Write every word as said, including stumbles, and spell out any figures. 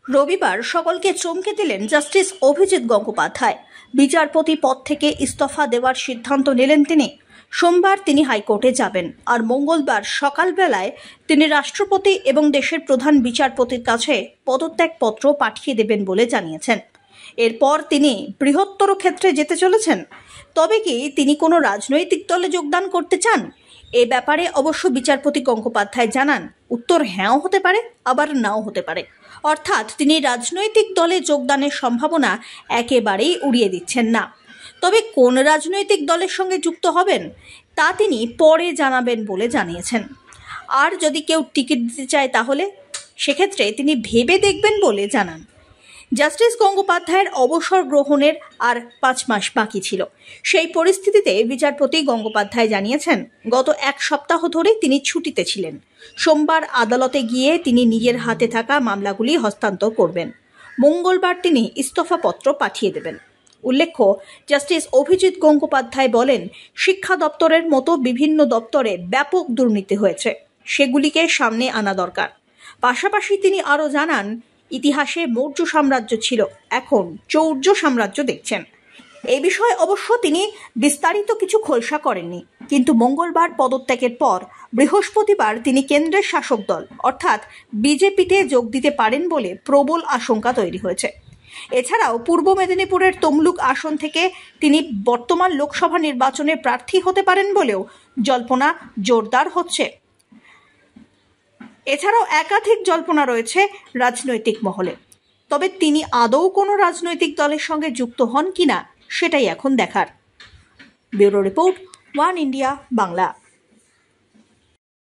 রবিবার সকলকে চমকে দিলেন জাস্টিস অভিজিৎ গঙ্গোপাধ্যায়। বিচারপতি পদ থেকে ইস্তফা দেওয়ার সিদ্ধান্ত নিলেন তিনি। সোমবার তিনি হাইকোর্টে যাবেন, আর মঙ্গলবার সকালবেলায় তিনি রাষ্ট্রপতি এবং দেশের প্রধান বিচারপতির কাছে পদত্যাগপত্র পাঠিয়ে দেবেন বলে জানিয়েছেন। এরপর তিনি বৃহত্তর ক্ষেত্রে যেতে চলেছেন। তবে কি তিনি কোনো রাজনৈতিক দলে যোগদান করতে চান? এ ব্যাপারে অবশ্য বিচারপতি গঙ্গোপাধ্যায় জানান, উত্তর হ্যাঁও হতে পারে, আবার নাও হতে পারে। অর্থাৎ তিনি রাজনৈতিক দলে যোগদানের সম্ভাবনা একেবারেই উড়িয়ে দিচ্ছেন না। তবে কোন রাজনৈতিক দলের সঙ্গে যুক্ত হবেন তা তিনি পরে জানাবেন বলে জানিয়েছেন। আর যদি কেউ টিকিট দিতে চায় তাহলে সেক্ষেত্রে তিনি ভেবে দেখবেন বলে জানান। জাস্টিস গঙ্গোপাধ্যায়ের অবসর গ্রহণের আর পাঁচ মাস বাকি ছিল। সেই পরিস্থিতিতে বিচারপতি গঙ্গোপাধ্যায় জানিয়েছেন, গত এক সপ্তাহ ধরে তিনি ছুটিতে ছিলেন। সোমবার আদালতে গিয়ে তিনি নিজের হাতে থাকা মামলাগুলি হস্তান্তর করবেন। মঙ্গলবার তিনি ইস্তফাপত্র পাঠিয়ে দেবেন। উল্লেখ্য, জাস্টিস অভিজিৎ গঙ্গোপাধ্যায় বলেন, শিক্ষা দপ্তরের মতো বিভিন্ন দপ্তরে ব্যাপক দুর্নীতি হয়েছে, সেগুলিকে সামনে আনা দরকার। পাশাপাশি তিনি আরও জানান, ইতিহাসে মৌর্য সাম্রাজ্য ছিল, এখন চৌর্য সাম্রাজ্য দেখছেন। এই বিষয়ে অবশ্য তিনি বিস্তারিত কিছু খোলসা করেননি, কিন্তু মঙ্গলবার পদত্যাগের পর বৃহস্পতিবার তিনি কেন্দ্রের শাসক দল অর্থাৎ বিজেপিতে যোগ দিতে পারেন বলে প্রবল আশঙ্কা তৈরি হয়েছে। এছাড়াও পূর্ব মেদিনীপুরের তমলুক আসন থেকে তিনি বর্তমান লোকসভা নির্বাচনে প্রার্থী হতে পারেন বলেও জল্পনা জোরদার হচ্ছে। এছাড়াও একাধিক জল্পনা রয়েছে রাজনৈতিক মহলে। তবে তিনি আদৌ কোনো রাজনৈতিক দলের সঙ্গে যুক্ত হন কিনা সেটাই এখন দেখার। Bureau report, one India Bangla.